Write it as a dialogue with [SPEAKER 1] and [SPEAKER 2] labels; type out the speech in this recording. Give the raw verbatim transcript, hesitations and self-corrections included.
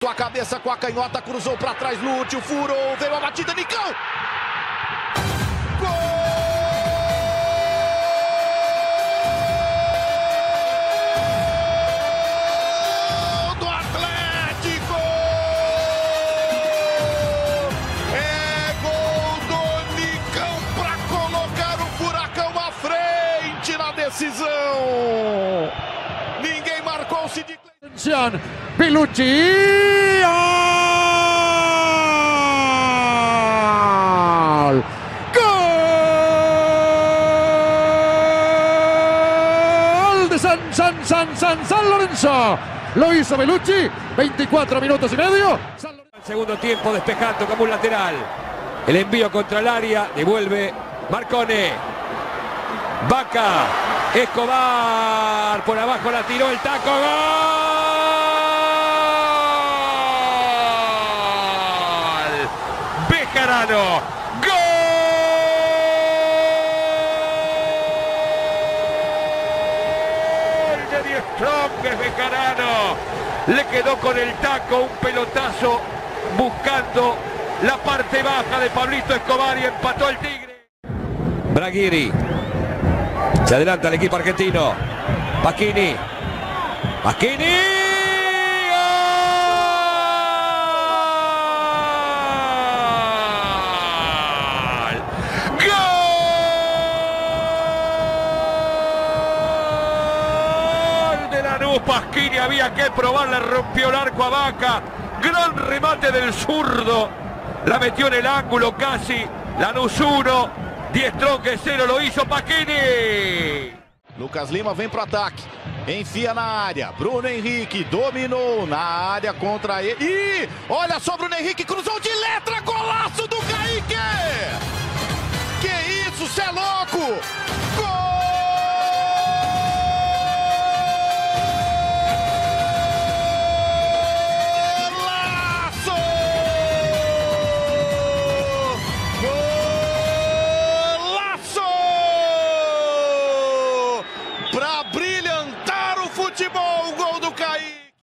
[SPEAKER 1] A cabeça com a canhota, cruzou para trás, Lúcio, furou, veio a batida, Nicão! Gol do Atlético! É gol do Nicão para colocar o Furacão à frente na decisão! Ninguém marcou-se de...
[SPEAKER 2] Pilucci, gol, gol de San, San, San, San, San Lorenzo, lo hizo Pilucci, veinticuatro minutos y medio.
[SPEAKER 3] El segundo tiempo despejando como un lateral, el envío contra el área, devuelve Marcone, Vaca, Escobar, por abajo la tiró, el taco, gol. Bejarano, gol de Die Strongest. Bejarano le quedó con el taco, un pelotazo buscando la parte baja de Pablito Escobar y empató el Tigre. Braghiri, se adelanta el equipo argentino, Pasquini, Pasquini. Pasquini había que probar, le rompió el arco a Vaca, gran remate del zurdo, la metió en el ángulo casi, Lanús uno, Die Strongest cero, lo hizo Pasquini.
[SPEAKER 1] Lucas Lima vem pro ataque, enfia na área, Bruno Henrique dominou na área contra ele, e olha só, Bruno Henrique cruzou de letra, golaço do Kaique! Que isso, cê é louco!